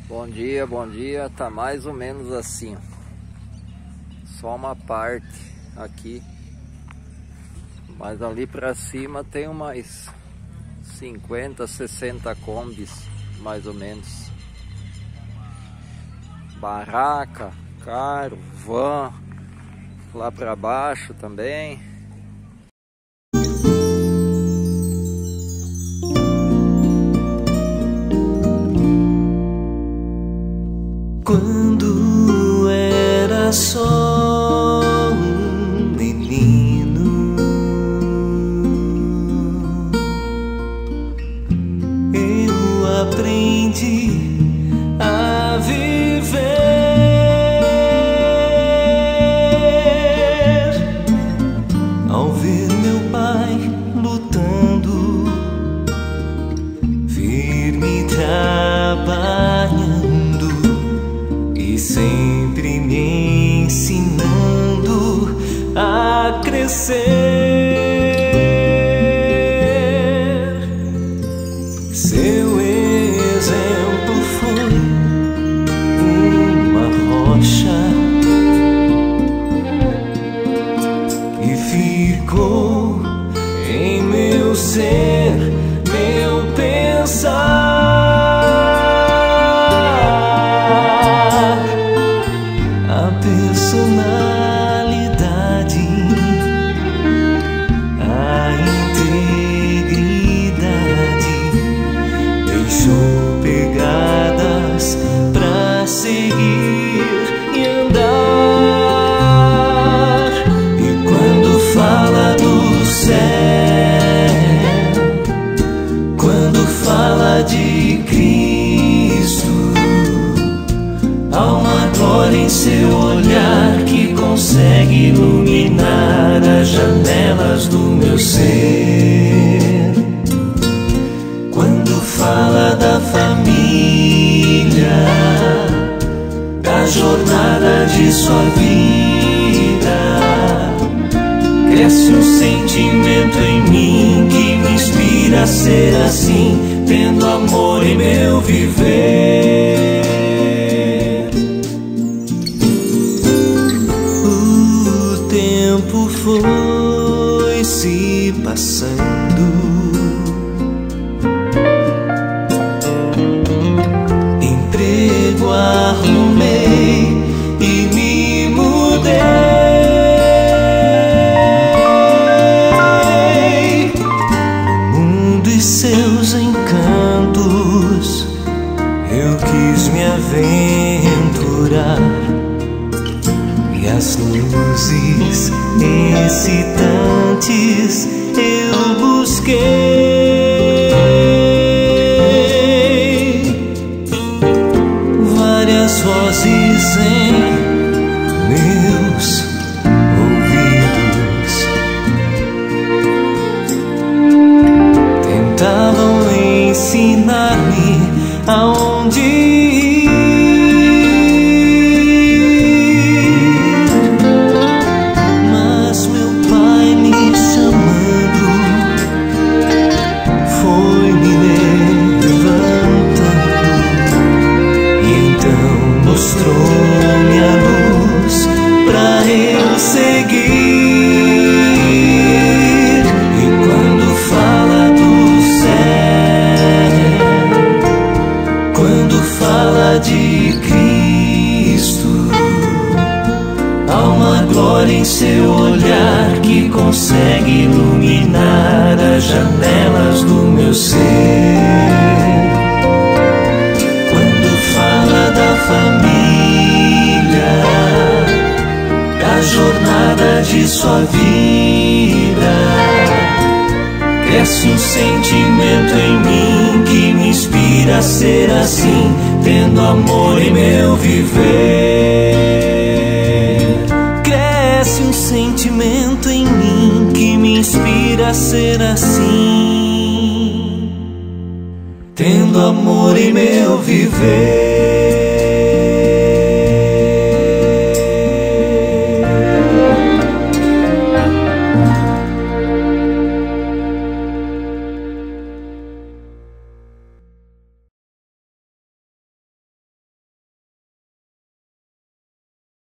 Bom dia, tá mais ou menos assim, ó. Só uma parte aqui, mas ali pra cima tem umas 50, 60 combis, mais ou menos. Barraca, carro, van, lá pra baixo também. Quando era só um menino, eu aprendi a viver. Ao ver meu pai lutando, firme trabalhando, sempre me ensinando a crescer. Seu exemplo foi uma rocha e ficou em meu ser, meu pensar. Personalidade, a integridade, deixou pegadas pra seguir e andar. E quando fala do céu, quando fala de Cristo, há uma glória em seu olhar que consegue iluminar as janelas do meu ser. Quando fala da família, da jornada de sua vida, cresce um sentimento em mim que me inspira a ser assim, tendo amor em meu viver. O tempo foi se passando, emprego arrumei e me mudei. Mundo e seus encantos, eu quis me aventurar, e as luzes excitantes eu busquei. Várias vozes em meus ouvidos tentavam ensinar-me aonde ir. Mostrou-me a luz pra eu seguir. E quando fala do céu, quando fala de Cristo, há uma glória em seu olhar que consegue iluminar as janelas do meu ser. Da família, da jornada de sua vida, cresce um sentimento em mim que me inspira a ser assim, tendo amor em meu viver. Cresce um sentimento em mim que me inspira a ser assim, tendo amor em meu viver.